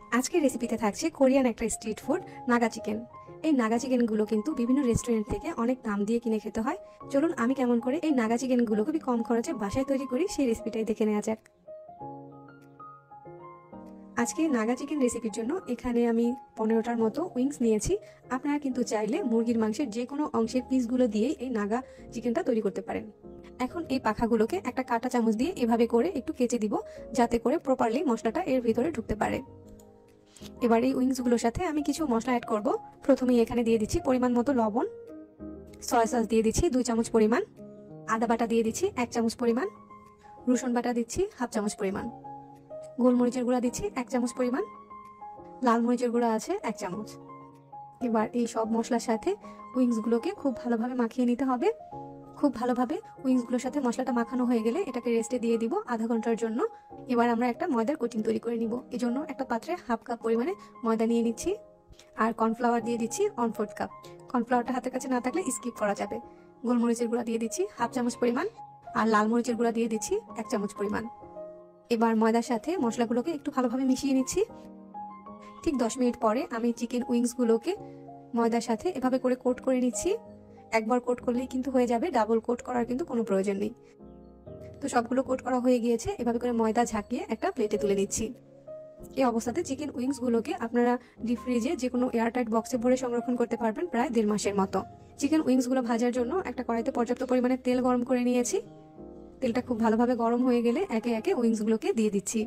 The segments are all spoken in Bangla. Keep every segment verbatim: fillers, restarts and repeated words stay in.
আজকের রেসিপিতে থাকছে কোরিয়ান একটা স্ট্রিট ফুড নাগা চিকেন। এই নাগা চিকেনগুলো কিন্তু বিভিন্ন রেস্টুরেন্ট থেকে অনেক দাম দিয়ে কিনে খেতে হয়। চলুন আমি কেমন করে এই নাগা চিকেনগুলো খুবই কম খরচে বাসায় তৈরি করি সেই রেসিপিটাই দেখে নেওয়া যাক। আজকে নাগা চিকেন রেসিপির জন্য এখানে আমি পনেরোটার মতো উইংস নিয়েছি। আপনারা কিন্তু চাইলে মুরগির মাংসের যে কোনো অংশের পিসগুলো দিয়ে এই নাগা চিকেনটা তৈরি করতে পারেন। এখন এই পাখাগুলোকে একটা কাঁটা চামচ দিয়ে এভাবে করে একটু কেচে দিব, যাতে করে প্রপারলি মশলাটা এর ভিতরে ঢুকতে পারে। এবার এই উইংসগুলোর সাথে আমি কিছু মশলা অ্যাড করব। প্রথমেই এখানে দিয়ে দিচ্ছি পরিমাণ মতো লবণ, সয়া সস দিয়ে দিচ্ছি দুই চামচ পরিমাণ, আদা বাটা দিয়ে দিচ্ছি এক চামচ পরিমাণ, রসুন বাটা দিচ্ছি হাফ চামচ পরিমাণ, গোলমরিচের গুঁড়া দিচ্ছি এক চামচ পরিমাণ, লাল মরিচের গুঁড়া আছে এক চামচ। এবার এই সব মশলার সাথে উইংসগুলোকে খুব ভালোভাবে মাখিয়ে নিতে হবে। খুব ভালোভাবে উইংসগুলোর সাথে মশলাটা মাখানো হয়ে গেলে এটাকে রেস্টে দিয়ে দিব আধা ঘন্টার জন্য। এবার আমরা একটা ময়দার কোটিং তৈরি করে নিব। এই জন্য একটা পাত্রে হাফ কাপ পরিমাণে ময়দা নিয়ে নিচ্ছি আর কর্নফ্লাওয়ার দিয়ে দিচ্ছি ওয়ান ফোর্থ কাপ। কর্নফ্লাওয়ারটা হাতের কাছে না থাকলে স্কিপ করা যাবে। গোলমরিচের গুঁড়া দিয়ে দিচ্ছি হাফ চামচ পরিমাণ আর লাল মরিচের গুঁড়া দিয়ে দিচ্ছি এক চামচ পরিমাণ। এবার ময়দার সাথে মশলাগুলোকে একটু ভালোভাবে মিশিয়ে নিচ্ছি। ঠিক দশ মিনিট পরে আমি চিকেন উইংসগুলোকে ময়দার সাথে এভাবে করে কোট করে নিচ্ছি। একবার কোট করলেই কিন্তু হয়ে যাবে, ডাবল কোট করার কিন্তু কোনো প্রয়োজন নেই। তো সবগুলো কোট করা হয়ে গিয়েছে। এভাবে করে ময়দা ঝাঁকিয়ে একটা প্লেটে তুলে নিচ্ছি। এই অবস্থাতে চিকেন উইংসগুলোকে আপনারা ডিপ ফ্রিজে যে কোনো এয়ারটাইট বক্সে ভরে সংরক্ষণ করতে পারবেন প্রায় দেড় মাসের মতো। চিকেন উইংসগুলো ভাজার জন্য একটা কড়াইতে পর্যাপ্ত পরিমাণে তেল গরম করে নিয়েছি। তেলটা খুব ভালোভাবে গরম হয়ে গেলে একে একে উইংসগুলোকে দিয়ে দিচ্ছি।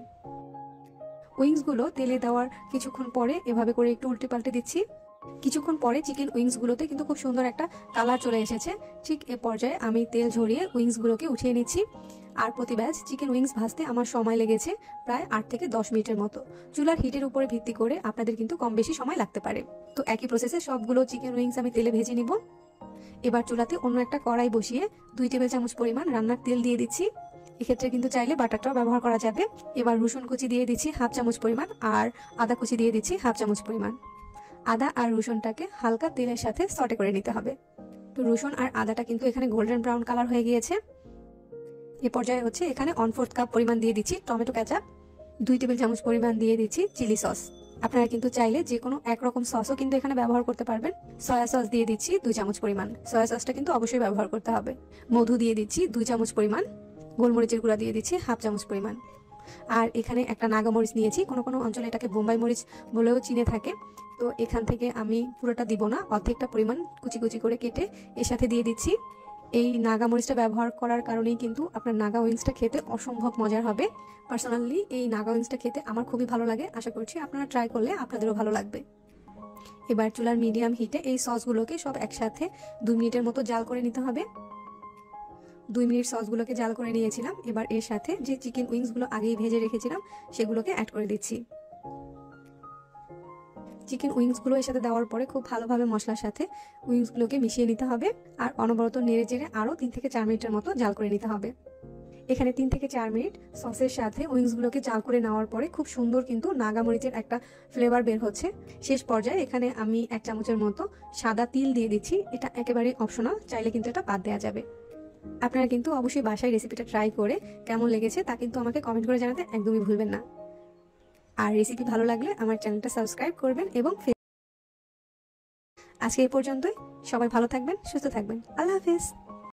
উইংসগুলো তেলে দেওয়ার কিছুক্ষণ পরে এভাবে করে একটু উল্টে পাল্টে দিচ্ছি। কিছুক্ষণ পরে চিকেন উইংসগুলোতে কিন্তু খুব সুন্দর একটা কালার চলে এসেছে। ঠিক এ পর্যায়ে আমি তেল ঝরিয়ে উইংসগুলোকে উঠিয়ে নিচ্ছি। আর প্রতি ব্যাচ চিকেন উইংস ভাজতে আমার সময় লেগেছে প্রায় আট থেকে দশ মিনিটের মতো। চুলার হিটের উপরে ভিত্তি করে আপনাদের কিন্তু কম বেশি সময় লাগতে পারে। তো একই প্রসেসে সবগুলো চিকেন উইংস আমি তেলে ভেজে নিব। এবার চুলাতে অন্য একটা কড়াই বসিয়ে দুই টেবিল চামচ পরিমাণ রান্নার তেল দিয়ে দিচ্ছি। এক্ষেত্রে কিন্তু চাইলে বাটারটাও ব্যবহার করা যাবে। এবার রসুন কুচি দিয়ে দিচ্ছি হাফ চামচ পরিমাণ আর আদা কুচি দিয়ে দিচ্ছি হাফ চামচ পরিমাণ। আদা আর রসুনটাকে হালকা তেলের সাথে সটে করে নিতে হবে। তো রসুন আর আদাটা কিন্তু এখানে গোল্ডেন ব্রাউন কালার হয়ে গিয়েছে। এ পর্যায়ে হচ্ছে এখানে ওয়ান ফোর্থ কাপ পরিমাণ দিয়ে দিচ্ছি টমেটো কেচাপ, দুই টেবিল চামচ পরিমাণ দিয়ে দিচ্ছি চিলি সস। আপনারা কিন্তু চাইলে যে কোনো একরকম সসও কিন্তু এখানে ব্যবহার করতে পারবেন। সয়া সস দিয়ে দিচ্ছি দুই চামচ পরিমাণ, সয়া সসটা কিন্তু অবশ্যই ব্যবহার করতে হবে। মধু দিয়ে দিচ্ছি দুই চামচ পরিমাণ, গোলমরিচের গুঁড়া দিয়ে দিচ্ছি হাফ চামচ পরিমাণ। আর এখানে একটা নাগা মরিচ নিয়েছি, কোনো কোনো অঞ্চলে এটাকে বোম্বাই মরিচ বলেও চিনে থাকে। তো এখান থেকে আমি পুরোটা দিব না, অর্ধেকটা পরিমাণ কুচি কুচি করে কেটে এর সাথে দিয়ে দিচ্ছি। এই নাগা মরিচটা ব্যবহার করার কারণেই কিন্তু আপনার নাগা উইংসটা খেতে অসম্ভব মজার হবে। পার্সোনালি এই নাগা উইংসটা খেতে আমার খুবই ভালো লাগে। আশা করছি আপনারা ট্রাই করলে আপনাদেরও ভালো লাগবে। এবার চুলার মিডিয়াম হিটে এই সসগুলোকে সব একসাথে দুই মিনিটের মতো জাল করে নিতে হবে। দুই মিনিট সসগুলোকে জাল করে নিয়েছিলাম। এবার এর সাথে যে চিকেন উইংসগুলো আগেই ভেজে রেখেছিলাম সেগুলোকে অ্যাড করে দিচ্ছি। চিকেন উইংসগুলো এর সাথে দেওয়ার পরে খুব ভালোভাবে মশলার সাথে উইংসগুলোকে মিশিয়ে নিতে হবে আর অনবরত নেড়ে চেড়ে আরও তিন থেকে চার মিনিটের মতো জাল করে নিতে হবে। এখানে তিন থেকে চার মিনিট সসের সাথে উইংসগুলোকে জাল করে নেওয়ার পরে খুব সুন্দর কিন্তু নাগা মরিচের একটা ফ্লেভার বের হচ্ছে। শেষ পর্যায়ে এখানে আমি এক চামচের মতো সাদা তিল দিয়ে দিচ্ছি। এটা একেবারে অপশনাল, চাইলে কিন্তু এটা বাদ দেওয়া যাবে। আপনারা কিন্তু অবশ্যই বাসায় রেসিপিটা ট্রাই করে কেমন লেগেছে তা কিন্তু আমাকে কমেন্ট করে জানাতে একদমই ভুলবেন না। আর রেসিপি ভালো লাগলে আমার চ্যানেলটা সাবস্ক্রাইব করবেন এবং আজকে এই পর্যন্তই। সবাই ভালো থাকবেন, সুস্থ থাকবেন। আল্লাহ হাফেজ।